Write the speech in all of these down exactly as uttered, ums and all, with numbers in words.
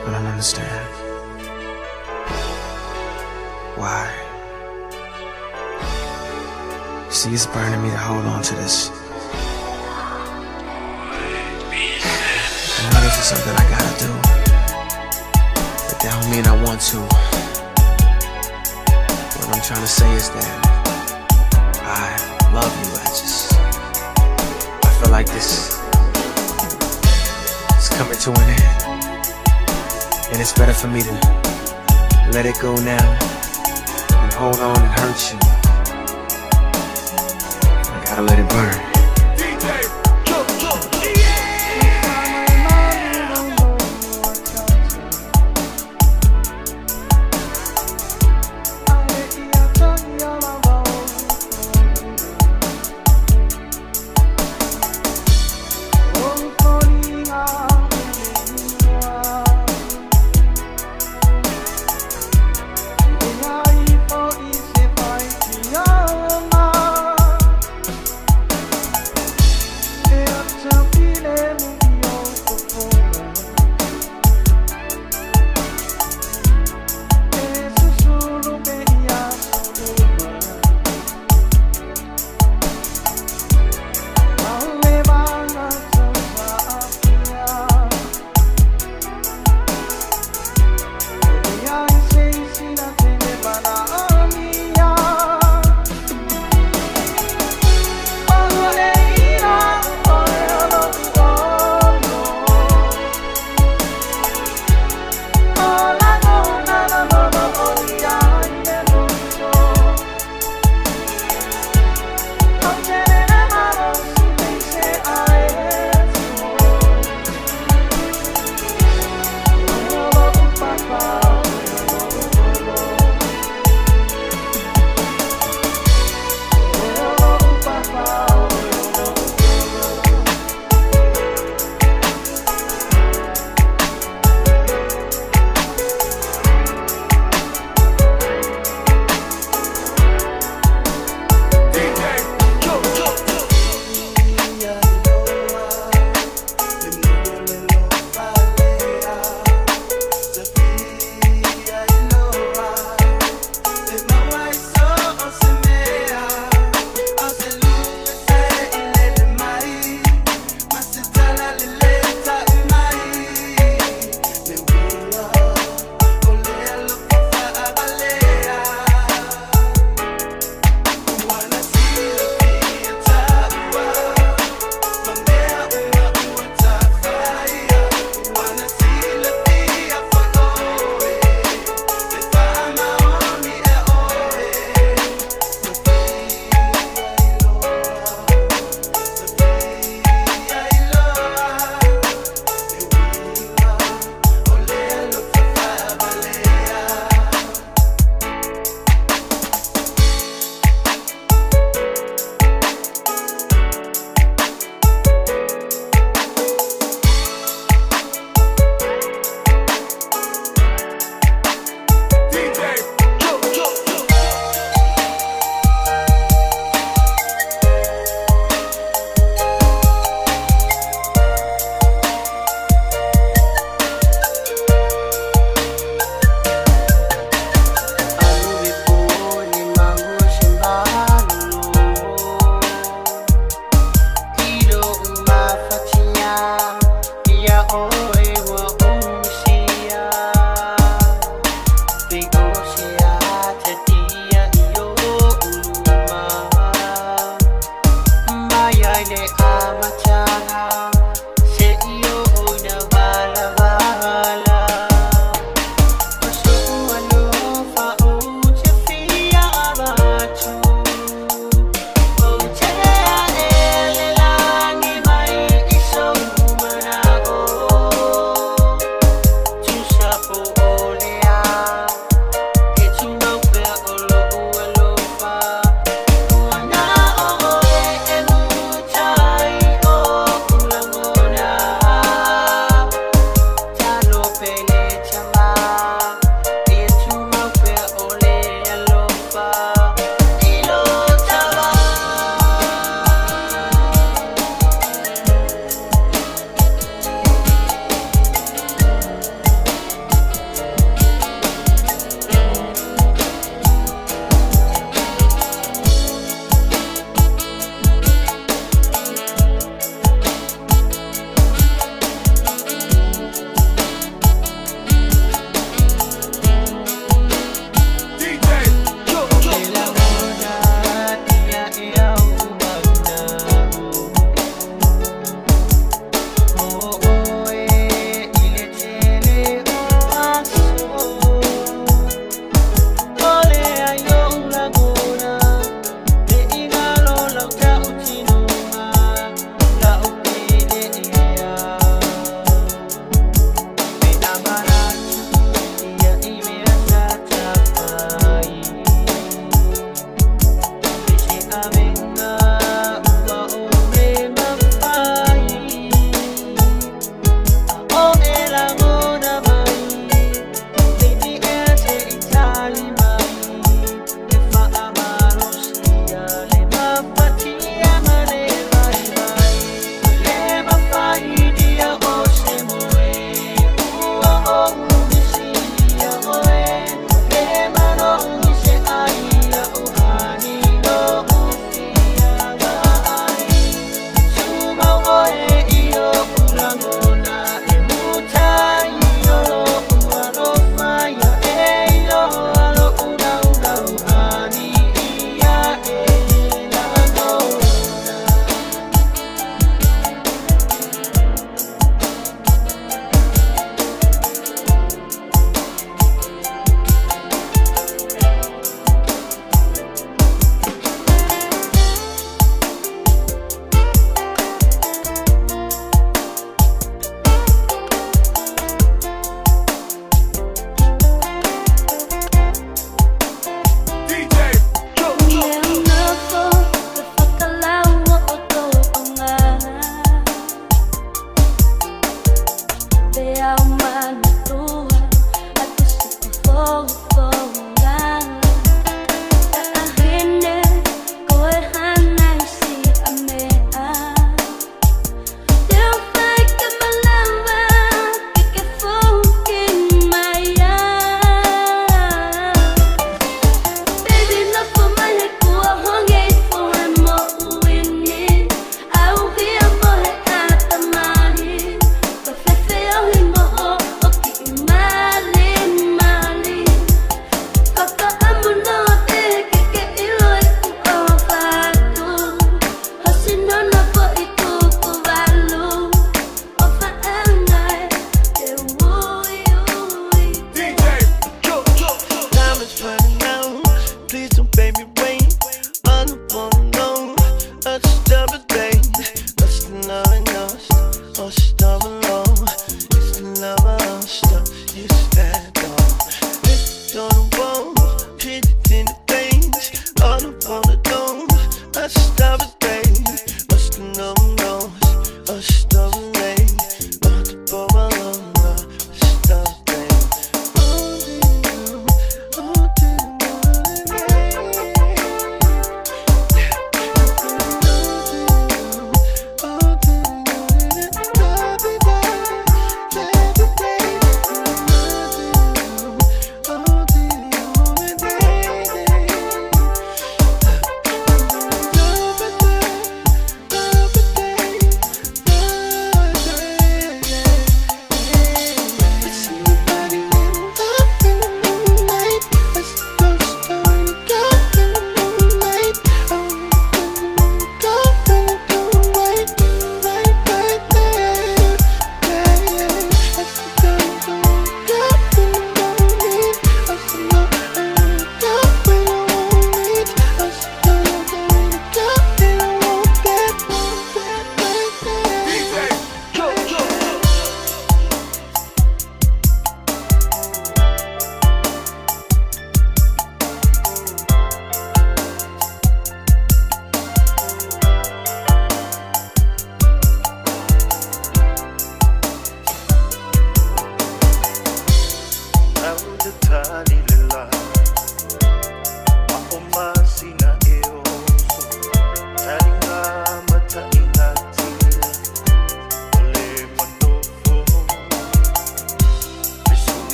I don't understand. Why? You see, it's burning me to hold on to this. I know this is something I gotta do, but that don't mean I want to. What I'm trying to say is that I love you. I just, I feel like this is coming to an end, and it's better for me to let it go now and hold on and hurt you. I gotta let it burn.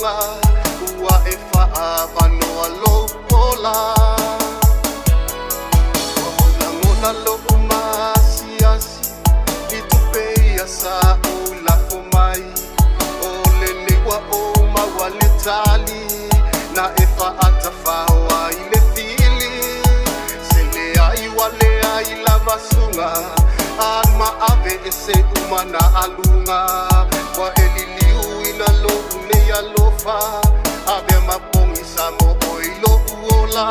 lunga ua e faa vanoa lo pola Ona ngona lo umasiasi I tupeia sa o lafo mai O lele wa o maua le tali Na e faa tafaua I le fili Se le ai wa le ai lava sunga Alma ave e se umana alunga Kwa eliliu ina lo une ya lofa Ave mapongi samo oilo uola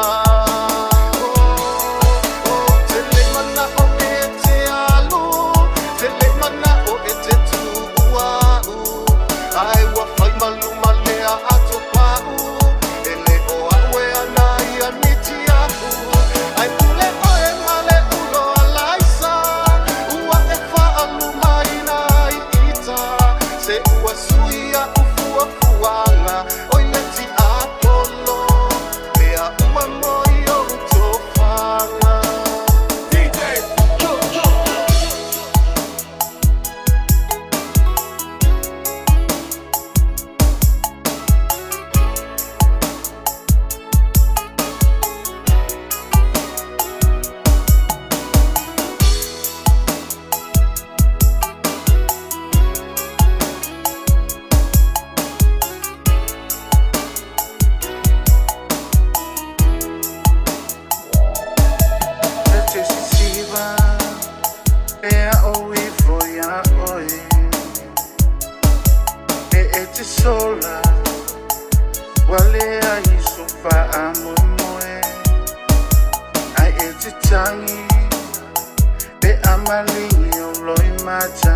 Oh, tele mana o e te alu Tele mana o e te tuuau Ai wa fai maluma lea ato pau Ele o awe ana ia niti ahu Ai pule o e male ulo alaisa Ua e faa luma ina i ita Se ua suia ufua fuanga Oi leti apolo Lea ua moi o utofanga D J, yo, yo sola wale ai sofa amomoe ai eti tangi be amalingi oloi mata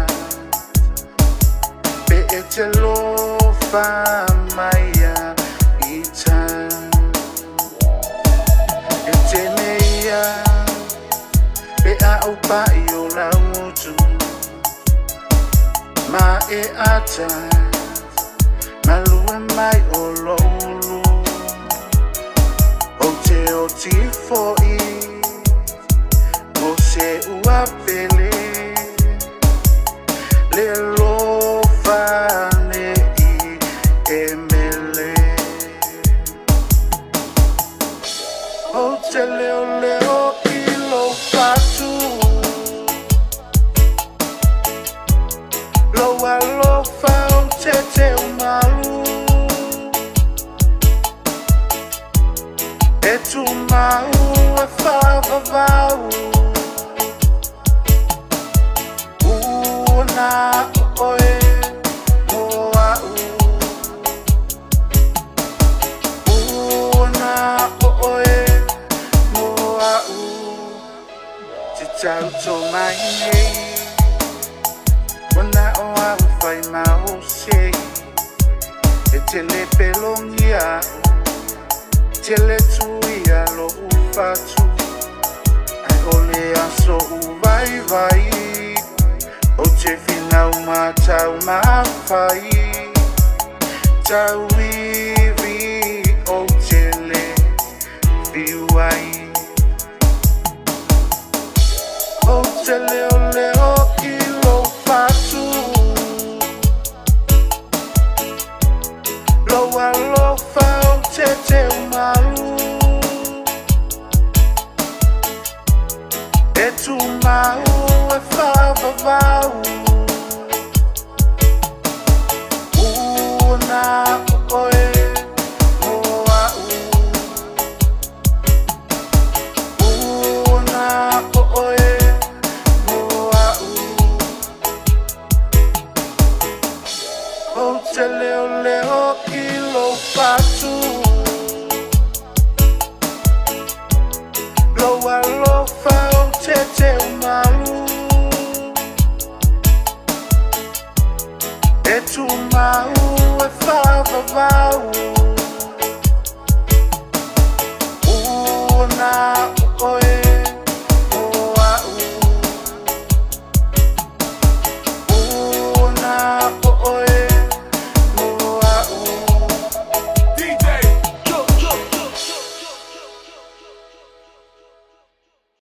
be eti lofa maya ita eti meia be a upa iola mutu ma e ata Malue mai ololu O te o ti foi Mo se ua pele Le lofa ne I emele O te leo leo I lo fatu Lo a lofa o te te umalu E tu mau e fava vau Una oe moa u Una oe moa u Te tau to mai nei Ona oa u fai mau sei E te le pelongia Tele tuia lo ufatu Ai ole aso uvai vai O te finau ma tau ma fai Tau iwi o tele viuai O tele ole o i lo fatu Lo a lo fa o te te umalu E tu mau e fava vau Una oe moa u Una oe moa u O te leo leo I lo fatu Lo a lo fa o te te umalu E tu mau e fava vau